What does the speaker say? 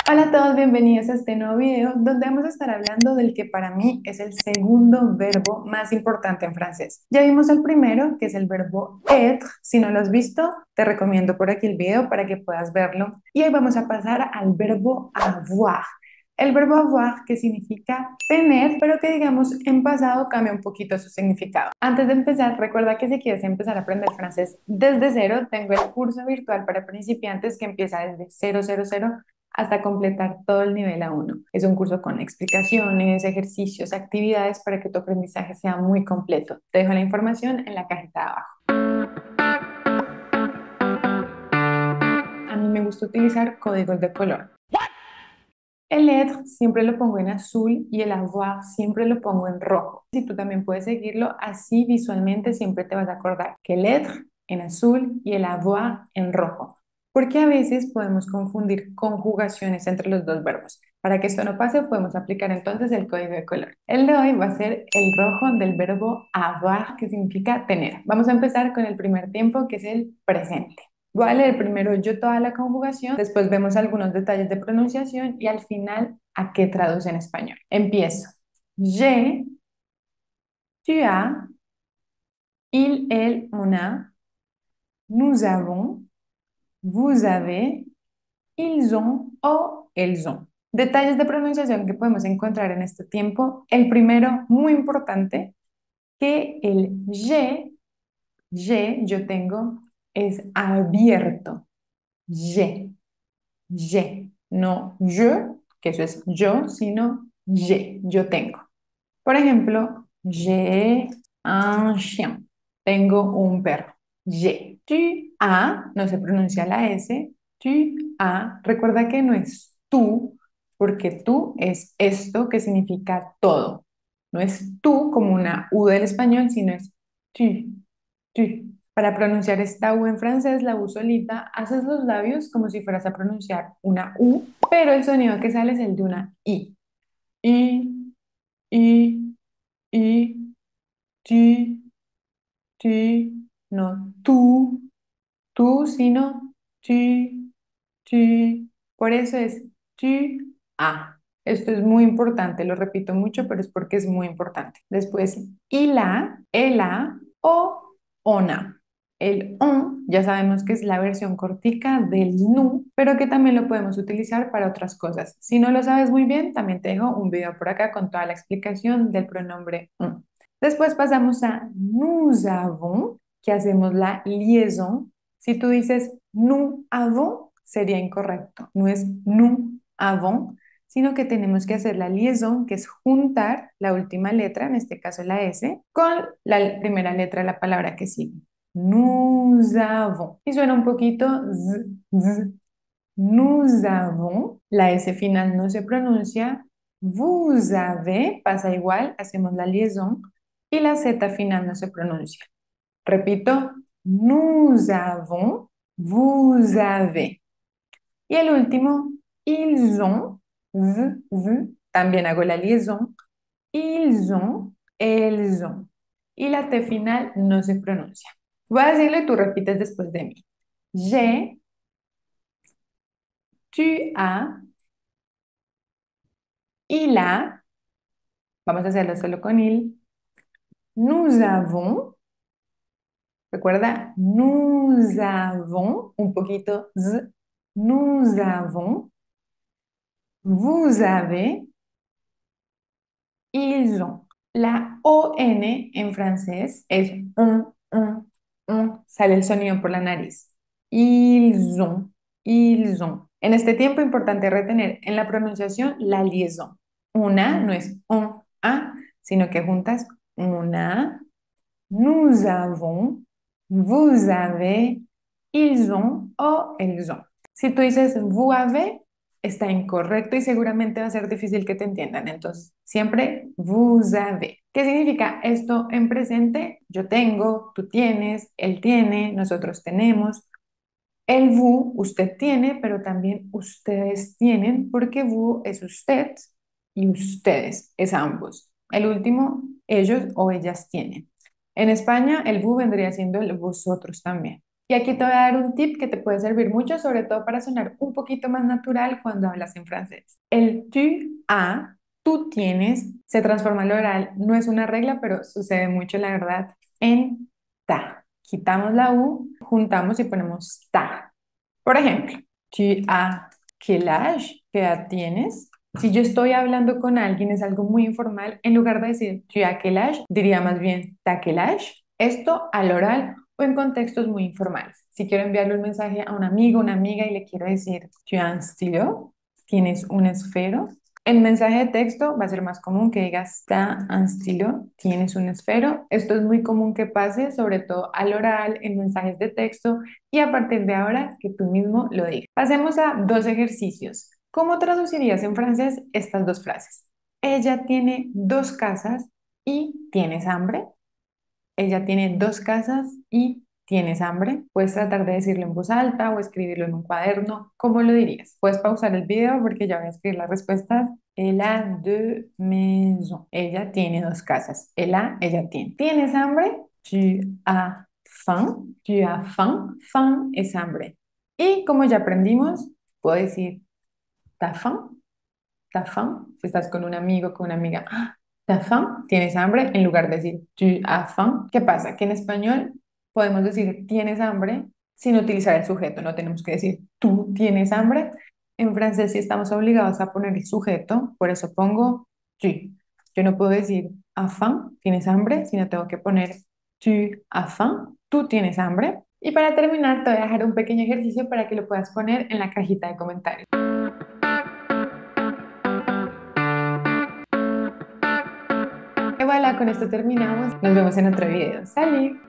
Hola a todos, bienvenidos a este nuevo video donde vamos a estar hablando del que para mí es el segundo verbo más importante en francés. Ya vimos el primero, que es el verbo être. Si no lo has visto, te recomiendo por aquí el video para que puedas verlo. Y hoy vamos a pasar al verbo avoir. El verbo avoir, que significa tener, pero que digamos en pasado cambia un poquito su significado. Antes de empezar, recuerda que si quieres empezar a aprender francés desde cero, tengo el curso virtual para principiantes que empieza desde 000 hasta completar todo el nivel A1. Es un curso con explicaciones, ejercicios, actividades para que tu aprendizaje sea muy completo. Te dejo la información en la cajita de abajo. A mí me gusta utilizar códigos de color. El être siempre lo pongo en azul y el avoir siempre lo pongo en rojo. Si tú también puedes seguirlo así visualmente, siempre te vas a acordar que el être en azul y el avoir en rojo. Porque a veces podemos confundir conjugaciones entre los dos verbos. Para que esto no pase, podemos aplicar entonces el código de color. El de hoy va a ser el rojo del verbo avoir, que significa tener. Vamos a empezar con el primer tiempo, que es el presente. Voy a leer primero yo toda la conjugación, después vemos algunos detalles de pronunciación y al final a qué traduce en español. Empiezo. J'ai, tu as, il, elle, on a, nous avons, vous avez, ils ont o elles ont. Detalles de pronunciación que podemos encontrar en este tiempo. El primero, muy importante, que el yo tengo, es abierto. J'ai, no je, que eso es yo, sino yo tengo. Por ejemplo, j'ai un chien, tengo un perro. J'ai. Tu as, no se pronuncia la S, tu as, recuerda que no es tú, porque tú es esto que significa todo. No es tú como una U del español, sino es tu. Para pronunciar esta U en francés, la U solita, haces los labios como si fueras a pronunciar una U, pero el sonido que sale es el de una I. I, I, I, ti, ti, no tú, sino ti. Por eso es tu, a. Esto es muy importante, lo repito mucho, pero es porque es muy importante. Después, ila, ela o ona. El on ya sabemos que es la versión cortica del nu, pero que también lo podemos utilizar para otras cosas. Si no lo sabes muy bien, también te dejo un video por acá con toda la explicación del pronombre on. Después pasamos a nous avons, que hacemos la liaison. Si tú dices nous avons, sería incorrecto. No es nous avons, sino que tenemos que hacer la liaison, que es juntar la última letra, en este caso la S, con la primera letra de la palabra que sigue. Nous avons. Y suena un poquito z, z. Nous avons. La S final no se pronuncia. Vous avez pasa igual, hacemos la liaison. Y la Z final no se pronuncia. Repito, nous avons, vous avez. Y el último, ils ont, también hago la liaison. Ils ont, elles ont. Y la T final no se pronuncia. Voy a decirlo y tú repites después de mí. J'ai, tu as, il a. Vamos a hacerlo solo con il. Nous avons. Recuerda, nous avons. Un poquito z. Nous avons. Vous avez. Ils ont. La ON en francés es sale el sonido por la nariz. Ils ont, ils ont. En este tiempo importante retener en la pronunciación la liaison. Una no es on, a, sino que juntas una, nous avons, vous avez, ils ont o elles ont. Si tú dices vous avez, está incorrecto y seguramente va a ser difícil que te entiendan. Entonces, siempre vous avez. ¿Qué significa esto en presente? Yo tengo, tú tienes, él tiene, nosotros tenemos. El vous, usted tiene, pero también ustedes tienen, porque vous es usted y ustedes es ambos. El último, ellos o ellas tienen. En España, el vous vendría siendo el vosotros también. Y aquí te voy a dar un tip que te puede servir mucho, sobre todo para sonar un poquito más natural cuando hablas en francés. El tu as, tú tienes, se transforma al oral. No es una regla, pero sucede mucho, la verdad, en ta. Quitamos la u, juntamos y ponemos ta. Por ejemplo, tu as quel âge, ¿qué edad tienes? Si yo estoy hablando con alguien, es algo muy informal, en lugar de decir tu as quel âge, diría más bien ta quel âge. Esto al oral o en contextos muy informales. Si quiero enviarle un mensaje a un amigo, una amiga y le quiero decir tu as un stylo, tienes un esfero. En mensaje de texto va a ser más común que digas ta un stylo, tienes un esfero. Esto es muy común que pase, sobre todo al oral, en mensajes de texto y a partir de ahora que tú mismo lo digas. Pasemos a dos ejercicios. ¿Cómo traducirías en francés estas dos frases? Ella tiene dos casas y ¿tienes hambre? Ella tiene dos casas y ¿tienes hambre? Puedes tratar de decirlo en voz alta o escribirlo en un cuaderno. ¿Cómo lo dirías? Puedes pausar el video porque ya voy a escribir las respuestas. Elle a deux maisons. Ella tiene dos casas. Ella tiene. ¿Tienes hambre? Tu as faim. Tu as faim. Faim es hambre. Y como ya aprendimos, puedo decir ¿t'as faim? ¿T'as faim? Si estás con un amigo, con una amiga, "Ah, ¿t'as faim? ¿Tienes hambre?" En lugar de decir tu as faim. ¿Qué pasa? Que en español podemos decir tienes hambre sin utilizar el sujeto. No tenemos que decir tú tienes hambre. En francés sí estamos obligados a poner el sujeto, por eso pongo tu. Yo no puedo decir as faim, ¿tienes hambre? Sino tengo que poner tu as faim, tú tienes hambre. Y para terminar, te voy a dejar un pequeño ejercicio para que lo puedas poner en la cajita de comentarios. Y voilà, con esto terminamos. Nos vemos en otro video. ¡Salud!